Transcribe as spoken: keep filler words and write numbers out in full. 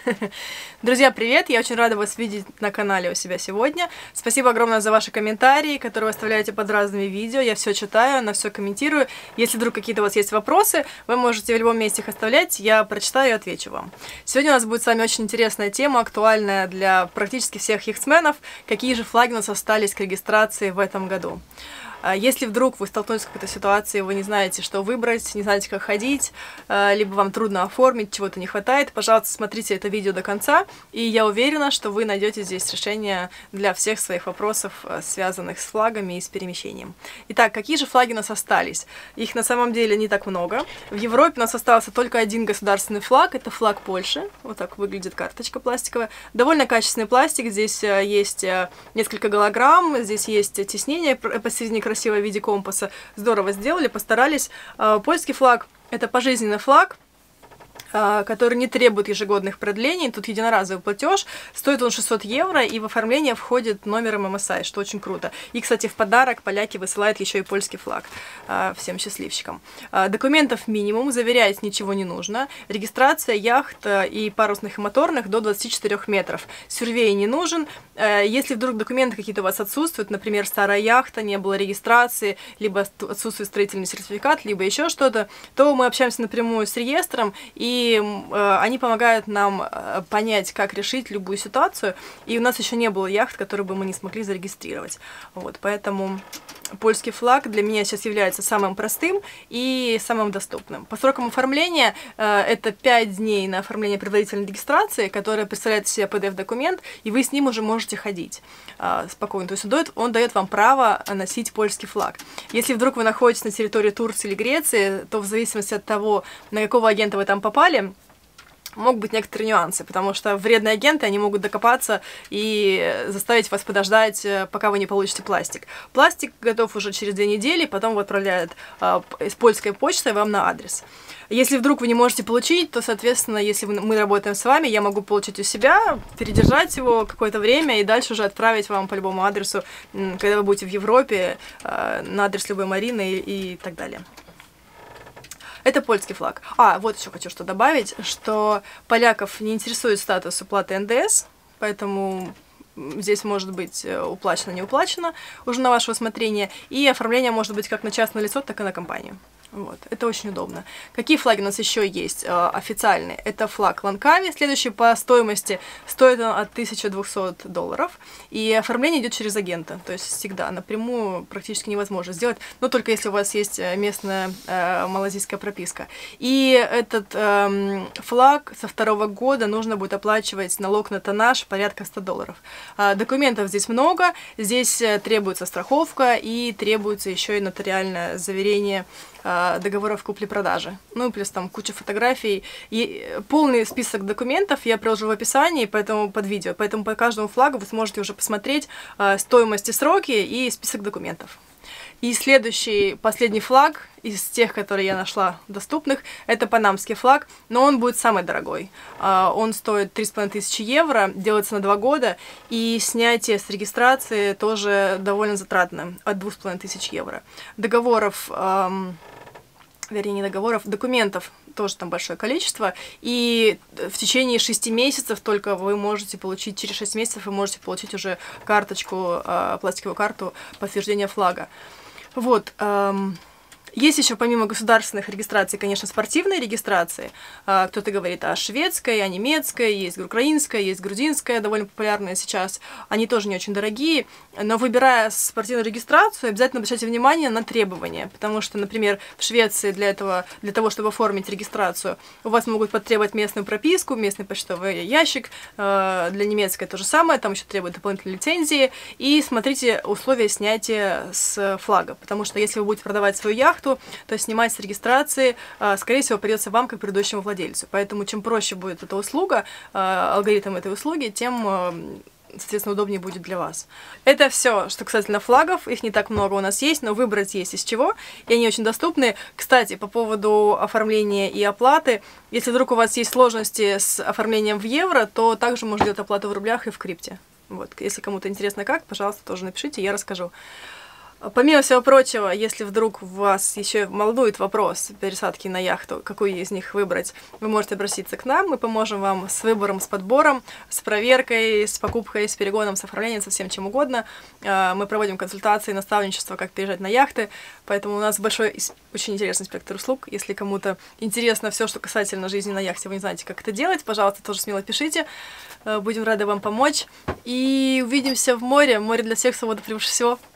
Друзья, привет! Я очень рада вас видеть на канале у себя сегодня. Спасибо огромное за ваши комментарии, которые вы оставляете под разными видео. Я все читаю, на все комментирую. Если вдруг какие-то у вас есть вопросы, вы можете в любом месте их оставлять, я прочитаю и отвечу вам. Сегодня у нас будет с вами очень интересная тема, актуальная для практически всех яхтсменов. Какие же флаги у нас остались к регистрации в этом году? Если вдруг вы столкнулись с какой-то ситуацией, вы не знаете, что выбрать, не знаете, как ходить, либо вам трудно оформить, чего-то не хватает, пожалуйста, смотрите это видео до конца, и я уверена, что вы найдете здесь решение для всех своих вопросов, связанных с флагами и с перемещением. Итак, какие же флаги у нас остались? Их на самом деле не так много. В Европе у нас остался только один государственный флаг, это флаг Польши. Вот так выглядит карточка пластиковая. Довольно качественный пластик, здесь есть несколько голограмм, здесь есть тиснение посередине, красиво в виде компаса. Здорово сделали, постарались. Польский флаг — это пожизненный флаг, который не требует ежегодных продлений. Тут единоразовый платеж. Стоит он шестьсот евро, и в оформление входит номер эм эм эс ай, что очень круто. И, кстати, в подарок поляки высылают еще и польский флаг всем счастливчикам. Документов минимум, заверять ничего не нужно. Регистрация яхт и парусных и моторных до двадцати четырёх метров. Сюрвей не нужен. Если вдруг документы какие-то у вас отсутствуют, например, старая яхта, не было регистрации, либо отсутствует строительный сертификат, либо еще что-то, то мы общаемся напрямую с реестром, и И э, они помогают нам э, понять, как решить любую ситуацию. И у нас еще не было яхт, которые бы мы не смогли зарегистрировать. Вот, поэтому польский флаг для меня сейчас является самым простым и самым доступным. По срокам оформления э, это пять дней на оформление предварительной регистрации, которая представляет из себя пи ди эф-документ, и вы с ним уже можете ходить э, спокойно. То есть он дает, он дает вам право носить польский флаг. Если вдруг вы находитесь на территории Турции или Греции, то в зависимости от того, на какого агента вы там попали, могут быть некоторые нюансы, потому что вредные агенты, они могут докопаться и заставить вас подождать, пока вы не получите пластик. Пластик готов уже через две недели, потом его отправляют э, с польской почтой вам на адрес. Если вдруг вы не можете получить, то, соответственно, если мы работаем с вами, я могу получить у себя, передержать его какое-то время и дальше уже отправить вам по любому адресу, когда вы будете в Европе, э, на адрес любой Марины и, и так далее. Это польский флаг. А, вот еще хочу что добавить, что поляков не интересует статус уплаты эн дэ эс, поэтому здесь может быть уплачено, не уплачено, уже на ваше усмотрение, и оформление может быть как на частное лицо, так и на компанию. Вот, это очень удобно. Какие флаги у нас еще есть э, официальные? Это флаг Ланкави, следующий по стоимости, стоит он от тысячи двухсот долларов, и оформление идет через агента, то есть всегда напрямую практически невозможно сделать, но только если у вас есть местная э, малазийская прописка. И этот э, флаг со второго года нужно будет оплачивать налог на тоннаж порядка ста долларов. Э, документов здесь много, здесь требуется страховка и требуется еще и нотариальное заверение договоров купли-продажи. Ну и плюс там куча фотографий. И полный список документов я приложу в описании, поэтому под видео. Поэтому по каждому флагу вы сможете уже посмотреть э, стоимость и сроки и список документов. И следующий, последний флаг из тех, которые я нашла доступных, это панамский флаг, но он будет самый дорогой. Uh, он стоит три с половиной тысячи евро, делается на два года, и снятие с регистрации тоже довольно затратно, от двух с половиной тысяч евро. Договоров, um, вернее, не договоров, документов тоже там большое количество, и в течение шести месяцев только вы можете получить, через шесть месяцев вы можете получить уже карточку, uh, пластиковую карту подтверждения флага. Вот. Um, Есть еще помимо государственных регистраций, конечно, спортивные регистрации. Кто-то говорит о шведской, о немецкой, есть украинская, есть грузинская, довольно популярная сейчас. Они тоже не очень дорогие, но выбирая спортивную регистрацию, обязательно обращайте внимание на требования, потому что, например, в Швеции для этого, для того, чтобы оформить регистрацию, у вас могут потребовать местную прописку, местный почтовый ящик. Для немецкой то же самое, там еще требуют дополнительной лицензии. И смотрите условия снятия с флага, потому что если вы будете продавать свою яхту, то снимать с регистрации, скорее всего, придется вам, как предыдущему владельцу. Поэтому чем проще будет эта услуга, алгоритм этой услуги, тем, соответственно, удобнее будет для вас. Это все, что касательно флагов. Их не так много у нас есть, но выбрать есть из чего. И они очень доступны. Кстати, по поводу оформления и оплаты, если вдруг у вас есть сложности с оформлением в евро, то также можно делать оплату в рублях и в крипте. Вот. Если кому-то интересно как, пожалуйста, тоже напишите, я расскажу. Помимо всего прочего, если вдруг вас еще молдует вопрос пересадки на яхту, какую из них выбрать, вы можете обратиться к нам, мы поможем вам с выбором, с подбором, с проверкой, с покупкой, с перегоном, с оформлением, со всем чем угодно. Мы проводим консультации, наставничество, как переезжать на яхты, поэтому у нас большой, очень интересный спектр услуг. Если кому-то интересно все, что касательно жизни на яхте, вы не знаете, как это делать, пожалуйста, тоже смело пишите, будем рады вам помочь. И увидимся в море. Море для всех, свобода превыше всего.